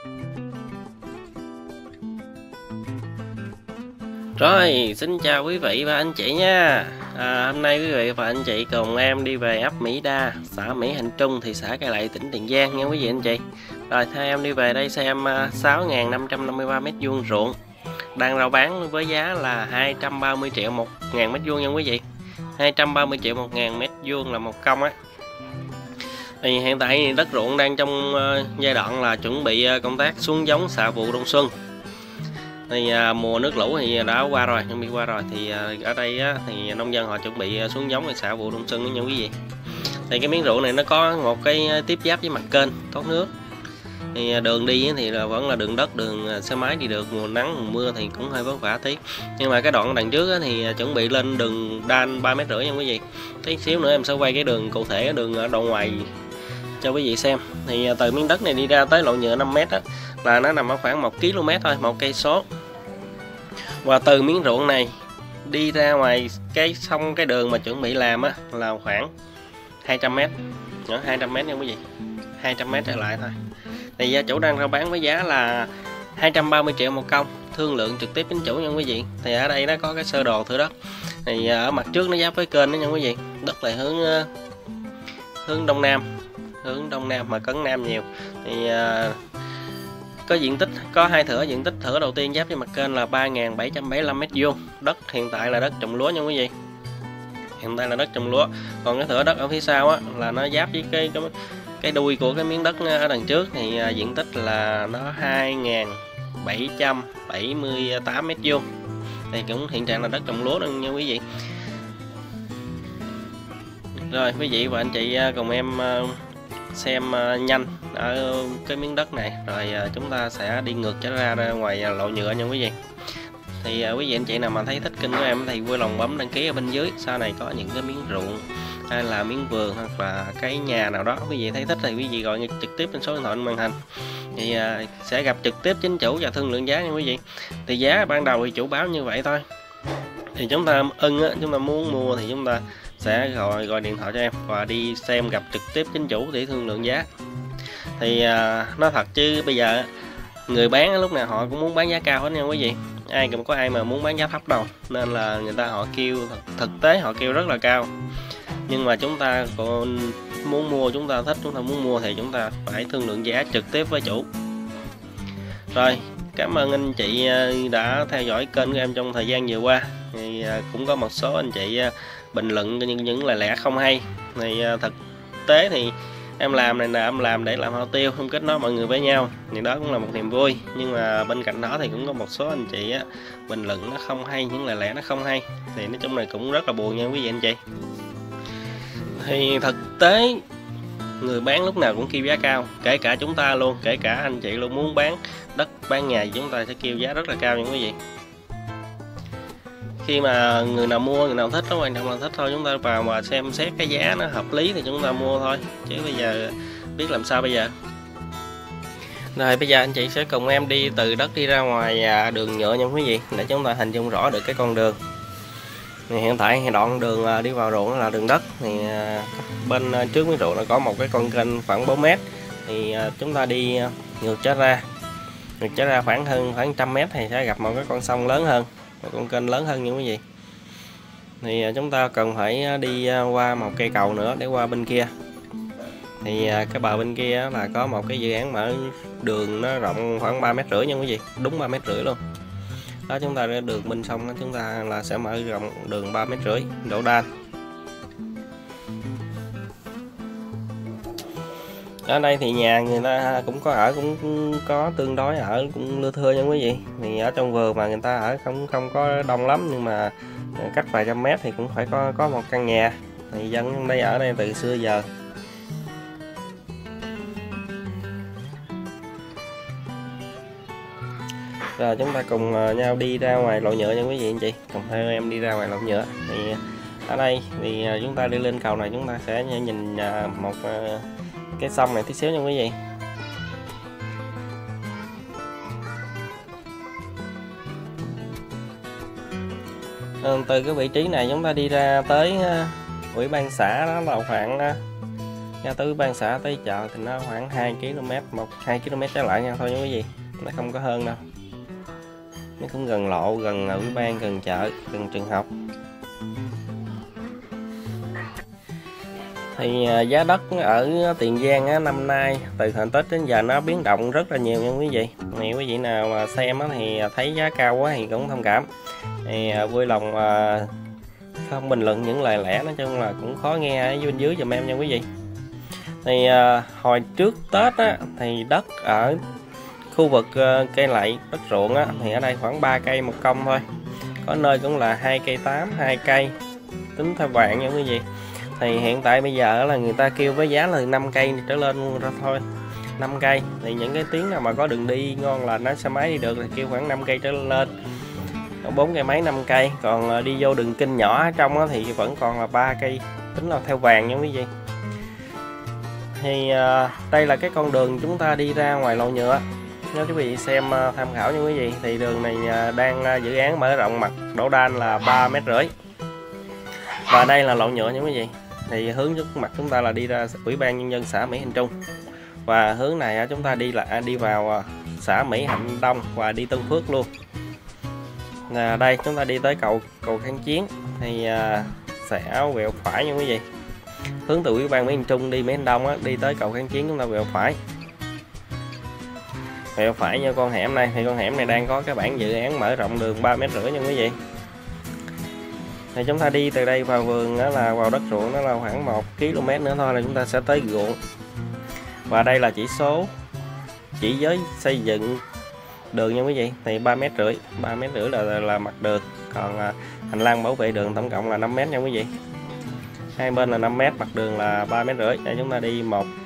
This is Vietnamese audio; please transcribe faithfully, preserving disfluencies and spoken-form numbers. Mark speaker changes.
Speaker 1: Rồi, xin chào quý vị và anh chị nha. À, hôm nay quý vị và anh chị cùng em đi về ấp Mỹ Đa, xã Mỹ Hạnh Trung, thị xã Cai Lậy, tỉnh Tiền Giang nha quý vị anh chị. Rồi, theo em đi về đây xem sáu nghìn năm trăm năm mươi ba mét vuông ruộng đang rao bán với giá là hai trăm ba mươi triệu một ngàn mét vuông nha quý vị. hai trăm ba mươi triệu một ngàn mét vuông là một công á. Thì hiện tại đất ruộng đang trong giai đoạn là chuẩn bị công tác xuống giống xạ vụ đông xuân. Thì à, mùa nước lũ thì đã qua rồi, chuẩn bị qua rồi thì à, ở đây á, thì nông dân họ chuẩn bị xuống giống để xạ vụ đông xuân nha quý vị. Thì cái miếng ruộng này nó có một cái tiếp giáp với mặt kênh thoát nước. Thì đường đi thì là vẫn là đường đất, đường xe máy đi được, mùa nắng mùa mưa thì cũng hơi vất vả tí. Nhưng mà cái đoạn đằng trước á, thì chuẩn bị lên đường đan ba mét rưỡi nha quý vị. Tí xíu nữa em sẽ quay cái đường cụ thể, đường ở đoạn ngoài cho quý vị xem. Thì từ miếng đất này đi ra tới lộ nhựa năm mét á, là nó nằm ở khoảng một ki lô mét thôi, một cây số. Và từ miếng ruộng này đi ra ngoài cái sông cái đường mà chuẩn bị làm á là khoảng hai trăm mét, nữa hai trăm mét nha quý vị, hai trăm mét trở lại thôi. Thì gia chủ đang rao bán với giá là hai trăm ba mươi triệu một công, thương lượng trực tiếp chính chủ nha quý vị. Thì ở đây nó có cái sơ đồ thửa đất. Thì ở mặt trước nó giáp với kênh đó nha quý vị. Đất là hướng hướng đông nam, hướng đông nam mà cấn nam nhiều. Thì có diện tích, có hai thửa, diện tích thửa đầu tiên giáp với mặt kênh là ba nghìn bảy trăm bảy mươi lăm mét vuông. Đất hiện tại là đất trồng lúa nha quý vị. Hiện tại là đất trồng lúa. Còn cái thửa đất ở phía sau á là nó giáp với cái cái cái đuôi của cái miếng đất ở đằng trước thì uh, diện tích là nó hai nghìn bảy trăm bảy mươi tám mét vuông. Thì cũng hiện trạng là đất trồng lúa đó nha quý vị. Rồi quý vị và anh chị uh, cùng em uh, xem uh, nhanh ở cái miếng đất này, rồi uh, chúng ta sẽ đi ngược trở ra, ra ngoài uh, lộ nhựa nha quý vị. Thì uh, quý vị anh chị nào mà thấy thích kênh của em thì vui lòng bấm đăng ký ở bên dưới. Sau này có những cái miếng ruộng hay là miếng vườn hoặc là cái nhà nào đó quý vị thấy thích thì quý vị gọi trực tiếp trên số điện thoại màn hình, thì uh, sẽ gặp trực tiếp chính chủ và thương lượng giá nha quý vị. Thì giá ban đầu thì chủ báo như vậy thôi. Thì chúng ta ưng á, chúng ta muốn mua thì chúng ta sẽ gọi gọi điện thoại cho em và đi xem gặp trực tiếp chính chủ để thương lượng giá. Thì à, nói thật chứ bây giờ người bán lúc nào họ cũng muốn bán giá cao hết nha quý vị. Ai cũng có ai mà muốn bán giá thấp đâu, nên là người ta họ kêu, thực tế họ kêu rất là cao. Nhưng mà chúng ta còn muốn mua, chúng ta thích, chúng ta muốn mua thì chúng ta phải thương lượng giá trực tiếp với chủ. Rồi, cảm ơn anh chị đã theo dõi kênh của em trong thời gian vừa qua. Thì cũng có một số anh chị bình luận những những lời lẽ không hay. Thì thực tế thì em làm này là em làm để làm hao tiêu, không kết nối mọi người với nhau, thì đó cũng là một niềm vui. Nhưng mà bên cạnh đó thì cũng có một số anh chị á, bình luận nó không hay, những lời lẽ nó không hay, thì nói chung này cũng rất là buồn nha quý vị anh chị. Thì thực tế người bán lúc nào cũng kêu giá cao, kể cả chúng ta luôn, kể cả anh chị luôn muốn bán đất bán nhà chúng ta sẽ kêu giá rất là cao nha quý vị. Khi mà người nào mua, người nào thích, nó quan trọng là thích thôi. Chúng ta vào mà xem xét cái giá nó hợp lý thì chúng ta mua thôi, chứ bây giờ biết làm sao bây giờ. Rồi bây giờ anh chị sẽ cùng em đi từ đất đi ra ngoài đường nhựa nha quý vị, để chúng ta hình dung rõ được cái con đường. Thì hiện tại thì đoạn đường đi vào ruộng là đường đất. Thì bên trước miếng ruộng là có một cái con kênh khoảng bốn mét. Thì chúng ta đi ngược trở ra, ngược trở ra khoảng hơn khoảng trăm mét thì sẽ gặp một cái con sông lớn hơn, một con kênh lớn hơn nha quý vị. Thì chúng ta cần phải đi qua một cây cầu nữa để qua bên kia. Thì cái bờ bên kia là có một cái dự án mở đường, nó rộng khoảng ba mét rưỡi nha quý vị, đúng ba mét rưỡi luôn. Đó, chúng ta ra đường bên sông đó, chúng ta là sẽ mở rộng đường ba mét rưỡi đổ đan. Ở đây thì nhà người ta cũng có ở, cũng có tương đối ở cũng lưa thưa nha quý vị. Thì ở trong vườn mà người ta ở không không có đông lắm, nhưng mà cách vài trăm mét thì cũng phải có có một căn nhà. Thì dân trong đây ở đây từ xưa giờ. Rồi chúng ta cùng nhau đi ra ngoài lộ nhựa nha quý vị anh chị, cùng theo em đi ra ngoài lộ nhựa. Thì ở đây thì chúng ta đi lên cầu này, chúng ta sẽ nhìn một cái sông này tí xíu nha quý vị. Từ cái vị trí này chúng ta đi ra tới ủy ban xã đó là khoảng Ra tới ban xã tới chợ thì nó khoảng hai ki lô mét, một hai ki lô mét trở lại nha thôi nha quý vị, nó không có hơn đâu. Nó cũng gần lộ, gần ủy ban, gần chợ, gần trường học. Thì giá đất ở Tiền Giang á, năm nay từ hồi Tết đến giờ nó biến động rất là nhiều nha quý vị. Thì quý vị nào mà xem á, thì thấy giá cao quá thì cũng thông cảm. Thì vui lòng không bình luận những lời lẽ, nói chung là cũng khó nghe ở bên dưới giùm em nha quý vị. Thì hồi trước Tết á, thì đất ở khu vực cây lậy, đất ruộng á, thì ở đây khoảng ba cây một công thôi. Có nơi cũng là hai cây tám, hai cây tính theo vạn nha quý vị. Thì hiện tại bây giờ là người ta kêu với giá là năm cây trở lên ra thôi. năm cây thì những cái tuyến nào mà có đường đi ngon là nó xe máy đi được thì kêu khoảng năm cây trở lên. bốn cây mấy năm cây, còn đi vô đường kinh nhỏ ở trong á, thì vẫn còn là ba cây tính là theo vàng nha quý vị. Thì uh, đây là cái con đường chúng ta đi ra ngoài lò nhựa. Nếu quý vị xem uh, tham khảo nha quý vị. Thì đường này uh, đang uh, dự án mở rộng mặt đổ đan là ba mét rưỡi. Và đây là lò nhựa nha quý vị. Thì hướng trước mặt chúng ta là đi ra Ủy ban Nhân dân xã Mỹ Hạnh Trung. Và hướng này chúng ta đi là đi vào xã Mỹ Hạnh Đông và đi Tân Phước luôn. À, đây chúng ta đi tới cầu cầu Kháng Chiến thì à, sẽ quẹo phải nha quý vị. Hướng từ Ủy ban Mỹ Hạnh Trung đi Mỹ Hạnh Đông á, đi tới cầu Kháng Chiến chúng ta quẹo phải. Quẹo phải như con hẻm này, thì con hẻm này đang có cái bản dự án mở rộng đường ba mét rưỡi nha quý vị. Thì chúng ta đi từ đây vào vườn đó là vào đất ruộng, đó là khoảng một ki lô mét nữa thôi là chúng ta sẽ tới ruộng. Và đây là chỉ số chỉ giới xây dựng đường nha quý vị, thì ba mét rưỡi, ba mét rưỡi là, là là mặt đường, còn à, hành lang bảo vệ đường tổng cộng là năm mét nha quý vị. Hai bên là năm mét, mặt đường là ba mét rưỡi. Để chúng ta đi một